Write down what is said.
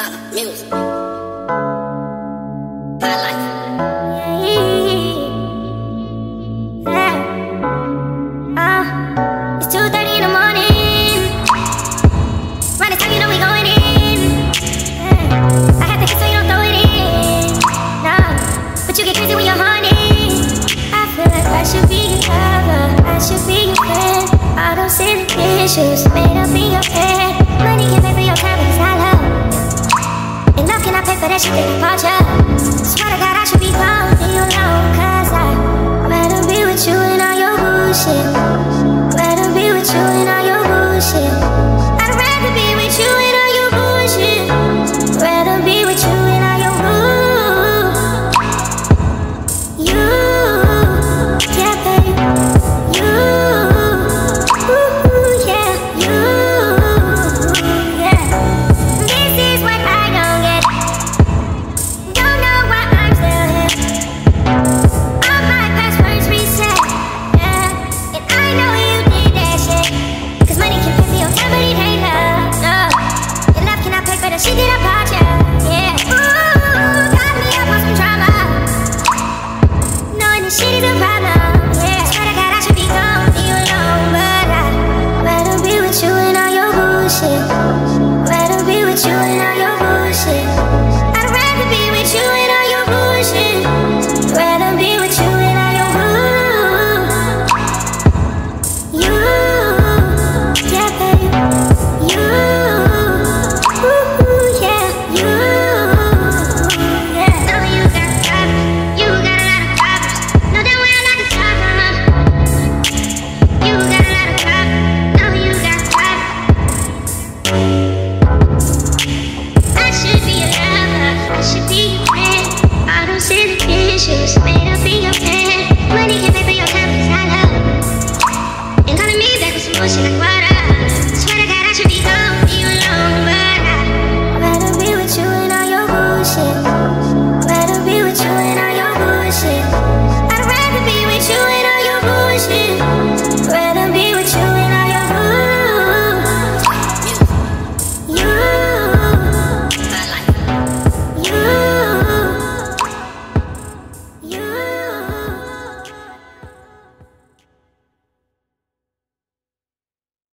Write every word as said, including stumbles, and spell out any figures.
Uh, music. High life. Yeah. Uh, it's two thirty in the morning. Right this time you know we going in. Yeah. I have to kiss so you don't throw it in. No, but you get crazy when you're horny. I feel like I should be your lover, I should be your friend. All those silly issues made up in your head. Money can pay for your time, but it's not love. And love cannot pay for that shit that you bought ya. Swear to God I should be gone, leave you alone. Cause I'd rather be with you and all your bullshit. Rather be with you and all your bullshit. I'd rather be with you and all your bullshit. Rather be with you and all your bull. You, yeah babe. You, ooh, yeah, you, yeah. This is what I don't get. Don't know why I'm still here. All my passwords reset, yeah. And I know you did that shit. Cause money can pay for your time, but it ain't love, no. Your love cannot pay for the shit that I bought ya, yeah. Ooh, got me up on some drama. Knowing this shit is a problem, yeah. Swear to God I should be gone, leave you alone. But I'd rather be with you and all your bullshit. Rather be with you and all your bullshit. I'd rather be with you and all your bullshit. Rather be with you and all your bull. You, yeah babe. You, ooh, yeah, you, yeah. Know you got problems, you got a lot of problems. Know that way I like to solve them. You got a lot of problems, know you got problems. I should be a lover, I should be your friend. All those silly issues made up in your head. Money can pay for your time, but it's not love. And calling me back with some bullshit like